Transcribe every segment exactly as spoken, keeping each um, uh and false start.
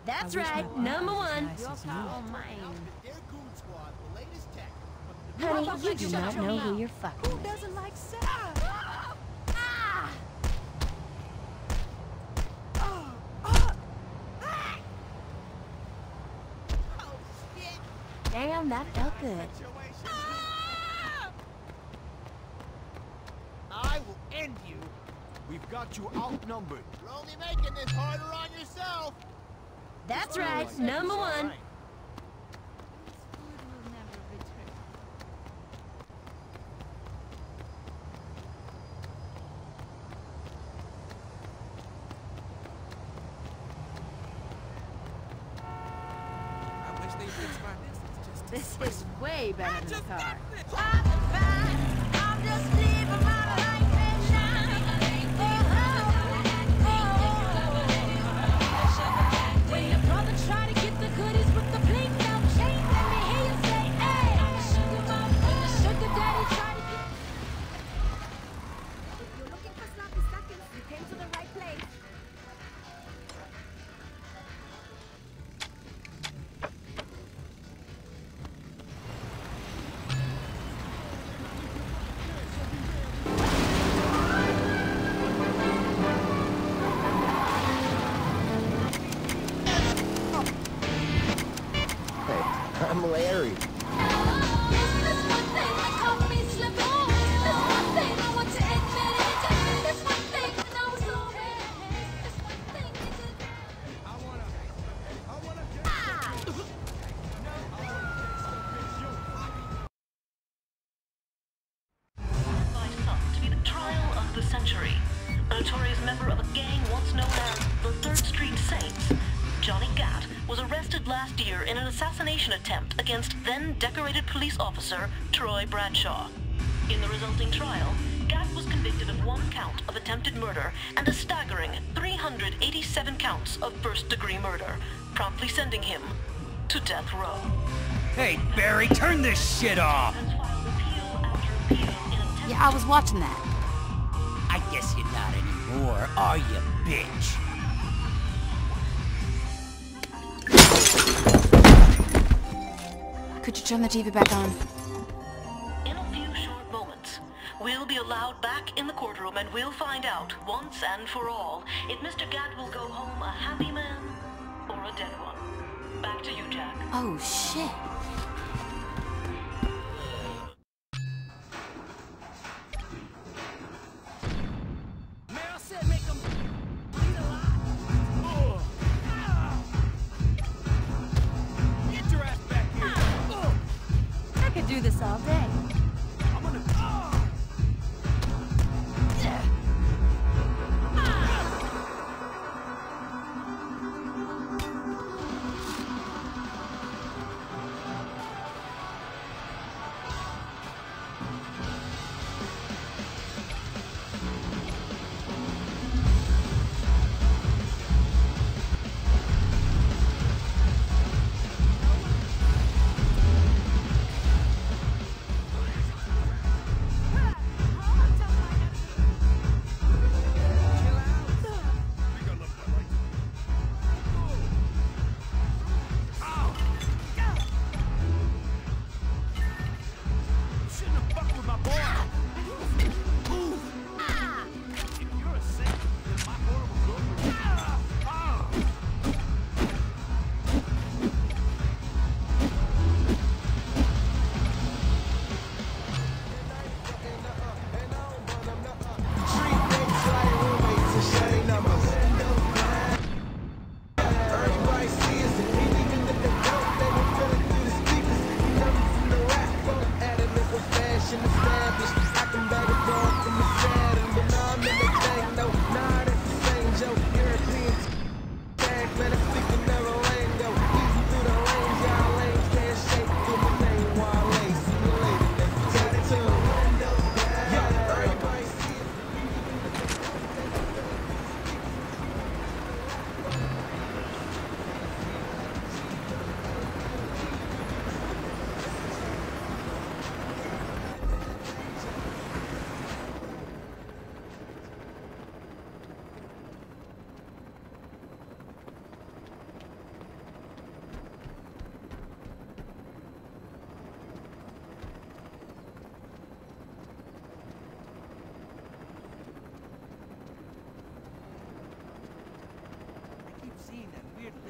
That's right, number one. Honey, you do not know who you're fucking. Who doesn't like sex? Ah! Ah! Oh, oh. Ah! Oh, shit. Damn, that felt good. Ah! I will end you. We've got you outnumbered. You're only making this harder on yourself. That's right, number one. This is way better than the car. I'm just living my life and shining. When your brother try to get the goodies with the blink out chain, let me hear you say, hey. Sugar mama, sugar daddy try to get. If you're looking for sloppy seconds, you came to the right place. I'm Larry. To be the trial of the century. A notorious member of a gang once known as the Third Street Saints, Johnny Gat was arrested last year in an assassination attempt against then-decorated police officer Troy Bradshaw. In the resulting trial, Gat was convicted of one count of attempted murder and a staggering three hundred eighty-seven counts of first-degree murder, promptly sending him to death row. Hey, Barry, turn this shit off! Yeah, I was watching that. I guess you're not anymore, are you, bitch? Could you turn the T V back on? In a few short moments, we'll be allowed back in the courtroom and we'll find out, once and for all, if Mister Gat will go home a happy man or a dead one. Back to you, Jack. Oh, shit. I could do this all day. I'm gonna... Oh! Yeah.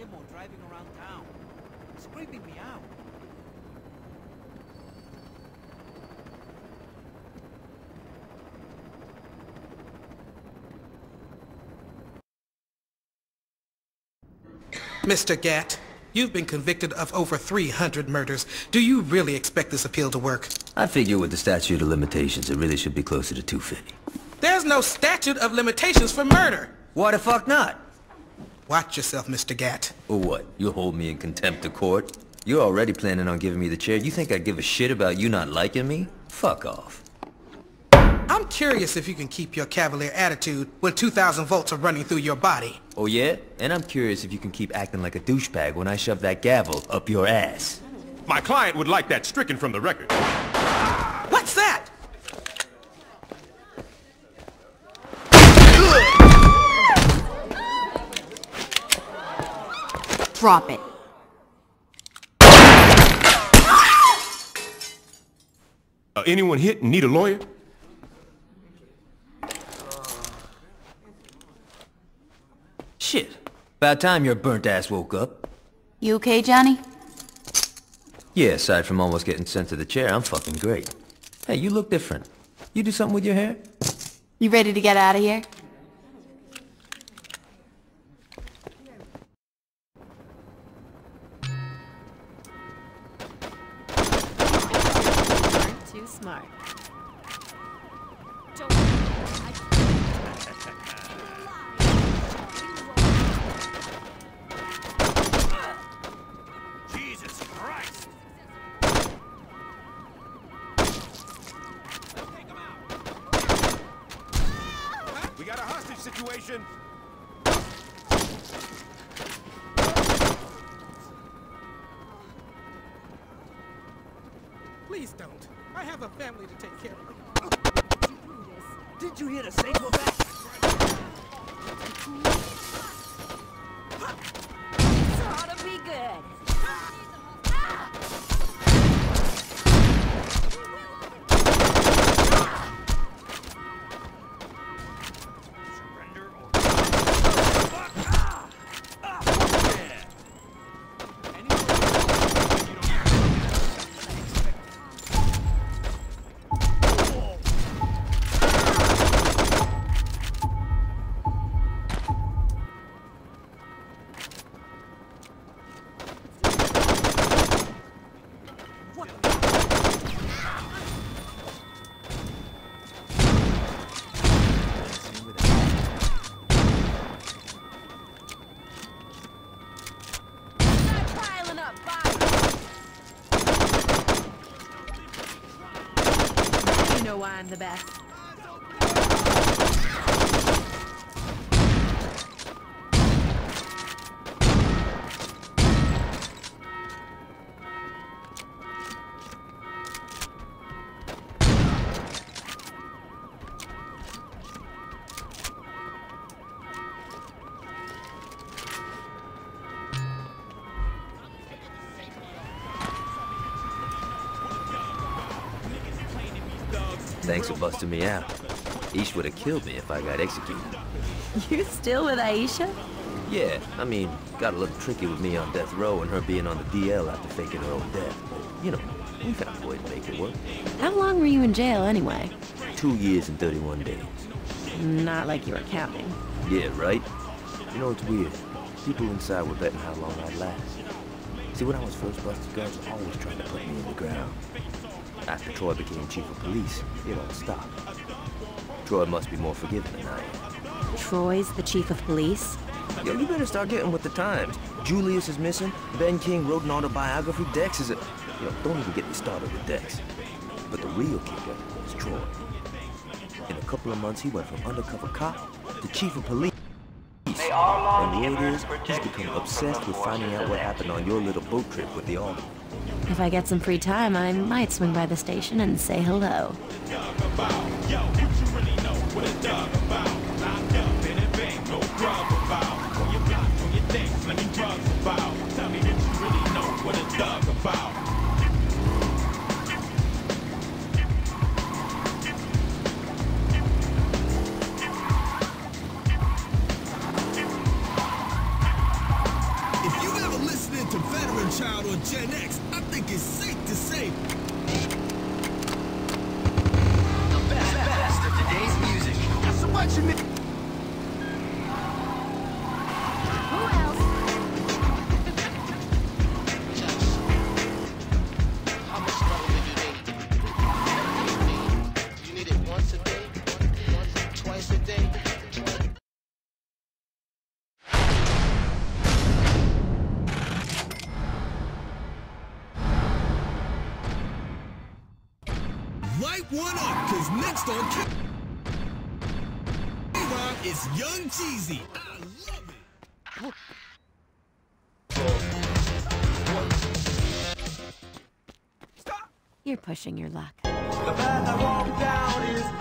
limo driving around town. It's creeping me out. Mister Gatt, you've been convicted of over three hundred murders. Do you really expect this appeal to work? I figure with the statute of limitations, it really should be closer to two fifty. There's no statute of limitations for murder. Why the fuck not? Watch yourself, Mister Gatt. Or what? You'll hold me in contempt of court? You're already planning on giving me the chair. You think I'd give a shit about you not liking me? Fuck off. I'm curious if you can keep your cavalier attitude when two thousand volts are running through your body. Oh yeah? And I'm curious if you can keep acting like a douchebag when I shove that gavel up your ass. My client would like that stricken from the record. What's that? Drop it. Uh, anyone hit and need a lawyer? Shit. About time your burnt ass woke up. You okay, Johnny? Yeah, aside from almost getting sent to the chair, I'm fucking great. Hey, you look different. You do something with your hair? You ready to get out of here? Too smart. Jesus Christ! Take him out! We got a hostage situation. Please don't. I have a family to take care of. Did you hear the saber back? This ought to be good. Surrender or... You know why I'm the best. Thanks for busting me out. Ish would have killed me if I got executed. You still with Aisha? Yeah, I mean, got a little tricky with me on death row and her being on the D L after faking her own death. But, you know, we found a way to make it work. How long were you in jail anyway? Two years and thirty-one days. Not like you were counting. Yeah, right? You know, it's weird. People inside were betting how long I'd last. See, when I was first busted, guys were always trying to put me in the ground. After Troy became chief of police, it all stopped. Troy must be more forgiving than I am. Troy's the chief of police? Yo, you better start getting with the times. Julius is missing. Ben King wrote an autobiography. Dex is a... You know, don't even get me started with Dex. But the real kicker is Troy. In a couple of months, he went from undercover cop to chief of police. And the word is, he's become obsessed with finding out what happened on your little boat trip with the Albany. If I get some free time, I might swing by the station and say hello. If Gen X, I think it's safe to say. The best, best of today's music. So what you mean? Who else? How much love do you need? You need it once a day, once, twice a day. Light one up, cause next on K-Rob is Young Jeezy. I love it. You're pushing your luck. The path I walk down is